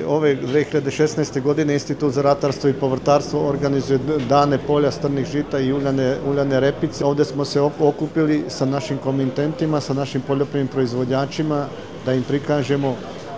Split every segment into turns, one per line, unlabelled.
ove 2016. godine Institut za ratarstvo i povrtarstvo organizuje dane polja strnih žita i uljane repice. Ovde smo se okupili sa našim komitentima, sa našim poljoprivrednim proizvođačima, da im prikažemo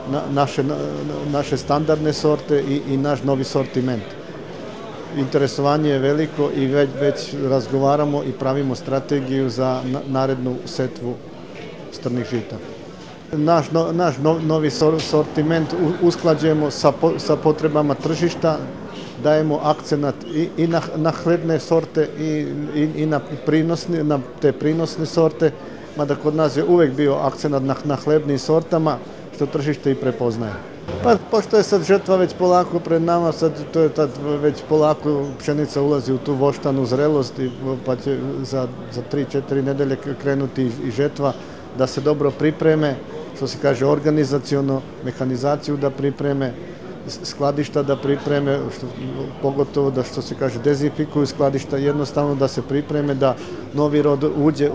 naše standardne sorte i naš novi sortiment. Interesovanje je veliko i već razgovaramo i pravimo strategiju za narednu setvu strnih žita. Naš novi sortiment usklađujemo sa potrebama tržišta, dajemo akcenat i na hlebne sorte i na te prinosne sorte, mada kod nas je uvek bio akcenat na hlebnim sortama, što tržište i prepoznaje. Pa, pošto je sad žetva već polako pred nama, sad to je tad već polako pšenica ulazi u tu voštanu zrelost, pa će za 3-4 nedelje krenuti i žetva, da se dobro pripreme, što se kaže organizaciono, mehanizaciju da pripreme, skladišta da pripreme, pogotovo da, što se kaže, dezinfikuju skladišta, jednostavno da se pripreme da novi rod uđe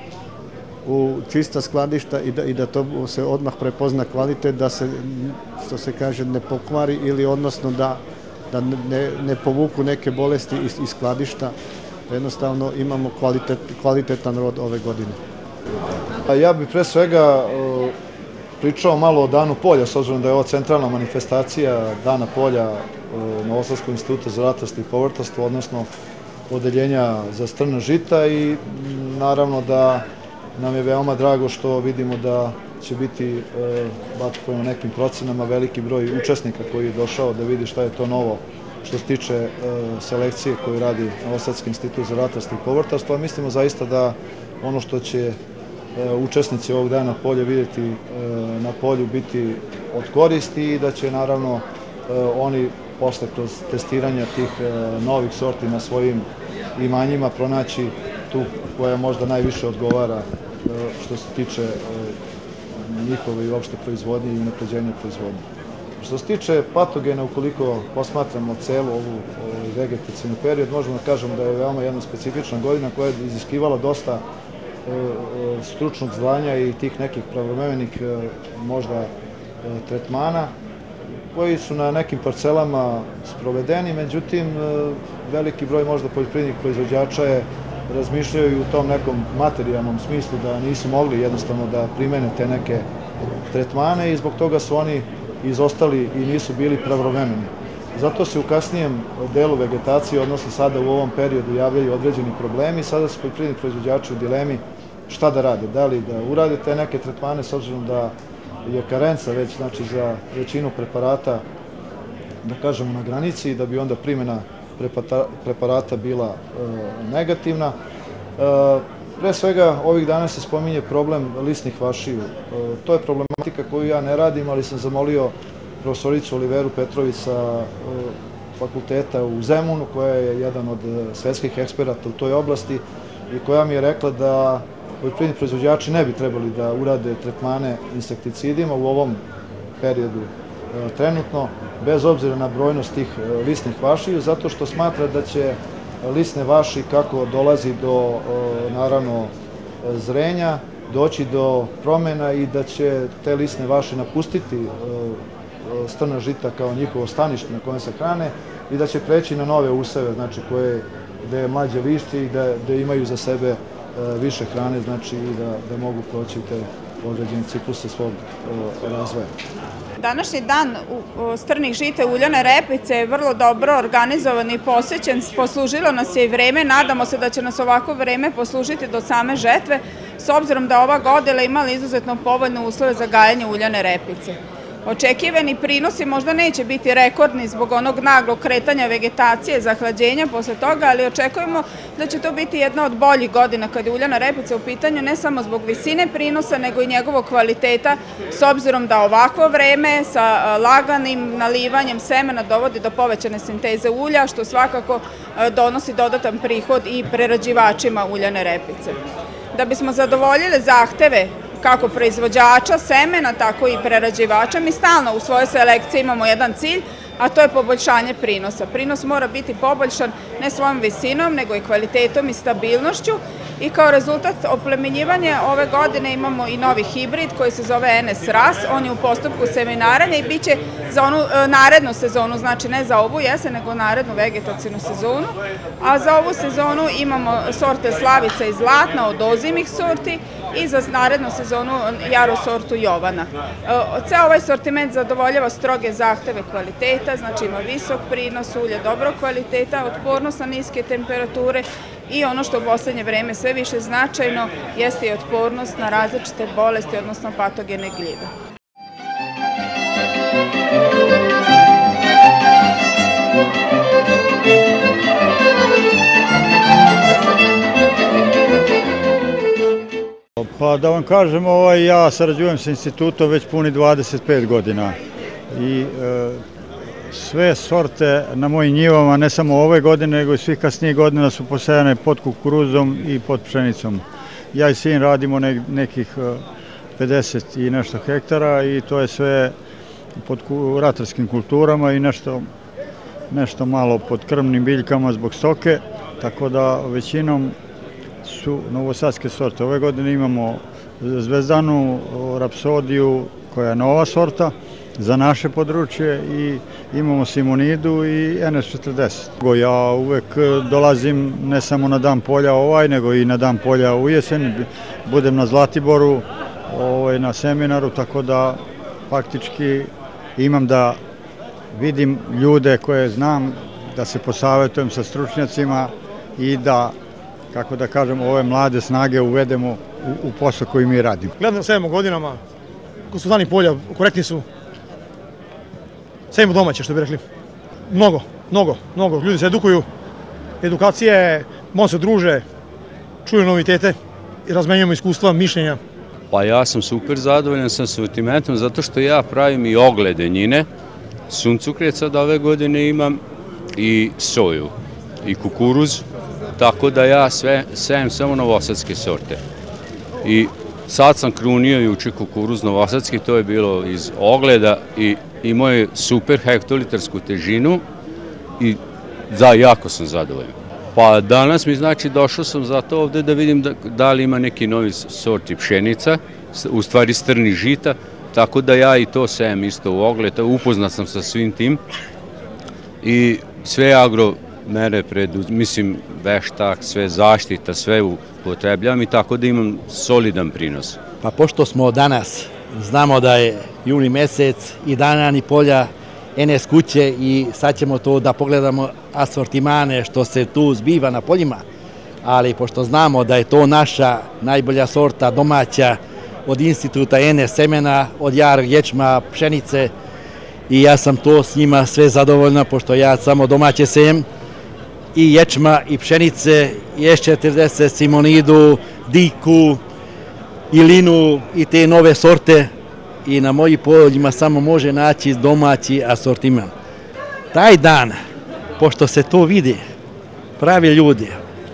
u čista skladišta i da to se odmah prepozna kvalitet, da se, što se kaže, ne pokvari ili odnosno da ne povuku neke bolesti iz skladišta, da jednostavno imamo kvalitetan rod ove godine.
Ja bih pre svega pričao malo o Danu polja, s obzirom da je ovo centralna manifestacija Dana polja Novosadskog instituta za ratarstvo i povrtarstvo, odnosno odeljenja za strna žita, i naravno da nam je veoma drago što vidimo da će biti, bar prema nekim procenama, veliki broj učesnika koji je došao da vidi šta je to novo što se tiče selekcije koju radi Novosadski institut za ratarstvo i povrtarstvo. Mislimo zaista da ono što će učesnici ovog Dana polja vidjeti na polju biti od koristi i da će naravno oni posle kroz testiranja tih novih sorti na svojim imanjima pronaći tu koja možda najviše odgovara što se tiče njihove i uopšte proizvodnje i unapređenja proizvodnje. Što se tiče patogena, ukoliko posmatramo celu ovu vegetacijnu period, možemo da kažemo da je veoma jedna specifična godina koja je iziskivala dosta stručnog znanja i tih nekih pravovremenih možda tretmana koji su na nekim parcelama sprovedeni, međutim veliki broj možda poljoprivrednih proizvođača je razmišljaju u tom nekom materijalnom smislu da nisu mogli jednostavno da primene te neke tretmane i zbog toga su oni izostali i nisu bili pravovremeni. Zato se u kasnijem delu vegetacije, odnosno sada u ovom periodu, javljaju određeni problemi. Sada su poljoprivredni proizvođači u dilemi šta da rade. Da li da urade te neke tretmane, s obzirom da je karenca već, znači, za većinu preparata, da kažemo, na granici, da bi onda primjena preparata bila negativna. Pre svega, ovih dana se spominje problem lisnih vašiju. To je problematika koju ja ne radim, ali sam zamolio profesoricu Oliveru Petrović sa fakulteta u Zemunu, koja je jedan od svetskih eksperata u toj oblasti i koja mi je rekla da poljoprivredni proizvođači ne bi trebali da urade tretmane insekticidima u ovom periodu trenutno, bez obzira na brojnost tih lisnih vašiju, zato što smatra da će lisne vaši, kako dolazi do, naravno, zrenja, doći do promjena i da će te lisne vaši napustiti strna žita kao njihovo stanište na kojem se hrane i da će preći na nove useve, znači gde je mlađe lišće i da imaju za sebe više hrane, znači i da mogu proći te određene cikluse svog razvoja.
Današnji dan strnih žita i uljane repice je vrlo dobro organizovan i posvećen. Poslužilo nas je i vreme, nadamo se da će nas ovako vreme poslužiti do same žetve, s obzirom da ova godina imala izuzetno povoljne uslove za gajanje uljane repice. Očekivani prinosi možda neće biti rekordni zbog onog naglog kretanja vegetacije, zahlađenja posle toga, ali očekujemo da će to biti jedna od boljih godina kada je uljana repica u pitanju, ne samo zbog visine prinosa, nego i njegovog kvaliteta, s obzirom da ovakvo vreme sa laganim nalivanjem semena dovodi do povećane sinteze ulja, što svakako donosi dodatan prihod i prerađivačima uljane repice. Da bismo zadovoljili zahteve kako proizvođača semena, tako i prerađivača, mi stalno u svojoj selekciji imamo jedan cilj, a to je poboljšanje prinosa. Prinos mora biti poboljšan ne svojom visinom, nego i kvalitetom i stabilnošću I kao rezultat oplemenjivanja ove godine imamo i novi hibrid koji se zove NS Ras. On je u postupku seminaranja i bit će za onu narednu sezonu, znači ne za ovu jesen, nego narednu vegetacijnu sezonu. A za ovu sezonu imamo sorte Slavica i Zlatna od ozimih sorti i za narednu sezonu jaru sortu Jovana. Ceo ovaj sortiment zadovoljava stroge zahteve kvaliteta, znači ima visok prinos ulja, dobro kvaliteta, otpornost na niske temperature i ono što u poslednje vreme sve više značajno jeste i otpornost na različite bolesti, odnosno patogene gljive.
Pa da vam kažem, ja sarađujem sa institutom već puni 25 godina i sve sorte na mojim njivama, ne samo ove godine, nego i svih kasnijih godina su posejane pod kukuruzom i pod pšenicom. Ja i sin radimo nekih 50 i nešto hektara i to je sve pod ratarskim kulturama i nešto malo pod krmnim biljkama zbog stoke, tako da većinom su novosadske sorte. Ove godine imamo Zvezdanu, Rapsodiju koja je nova sorta za naše područje i imamo Simonidu i NS40. Ja uvek dolazim ne samo na dan polja nego i na dan polja u jesen. Budem na Zlatiboru, na seminaru, tako da faktički imam da vidim ljude koje znam, da se posavetujem sa stručnjacima i da, kako da kažem, ove mlade snage uvedemo u posao koji mi radimo.
Gledam sejemo godinama, konsultanti polja korektni su, sejemo domaće, što bi rekli. Mnogo. Ljudi se edukuju, edukacije, malo se druže, čuju novitete i razmenjujemo iskustva, mišljenja.
Pa ja sam super zadovoljan sa sortimentom zato što ja pravim i ogledenjine, suncokret sad ove godine imam i soju i kukuruz, tako da ja sejem samo novosadske sorte. I sad sam krunio juče kukuruz novosadski, to je bilo iz ogleda i imao je super hektolitarsku težinu i jako sam zadovoljan. Pa danas mi znači došao sam zato ovde da vidim da li ima neki novi sorti pšenica, u stvari strnih žita, tako da ja i to sejem isto u ogled, upoznat sam sa svim tim i sve agromere, mislim veštak, sve zaštita, sve upotrebljam i tako da imam solidan prinos.
Pa pošto smo danas, znamo da je juni mesec i dana ni polja NS kuće i sad ćemo to da pogledamo asortimane što se tu zbiva na poljima, ali pošto znamo da je to naša najbolja sorta domaća od instituta NS semena, od jarog ječma, pšenice i ja sam to s njima sve zadovoljna pošto ja samo domaće sejem i ječma i pšenice i S40, Simonidu, Diku, Ilinu i te nove sorte i na mojim poljima samo može naći domaći asortiman. Taj dan, pošto se to vidi, pravi ljudi,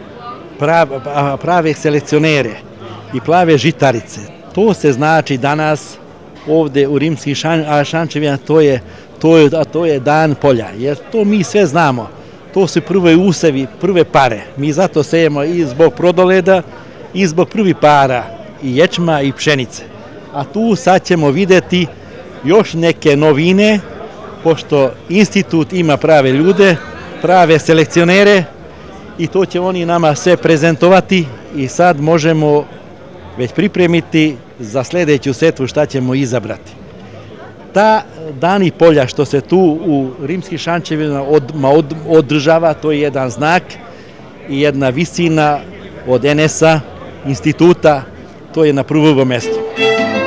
prave selekcionere i plave žitarice, to se znači danas ovde u rimskim šančevima, to je dan polja, jer to mi sve znamo. To su prve usevi, prve pare. Mi zato sejemo i zbog prodoleda i zbog prvih para i ječma i pšenice. A tu sad ćemo videti još neke novine, pošto institut ima prave ljude, prave selekcionere i to će oni nama sve prezentovati i sad možemo već pripremiti za sledeću setvu šta ćemo izabrati. Ta dani polja što se tu u rimskim šančevima održava, to je jedan znak i jedna visina od NS-a, instituta, to je na prvom mestu.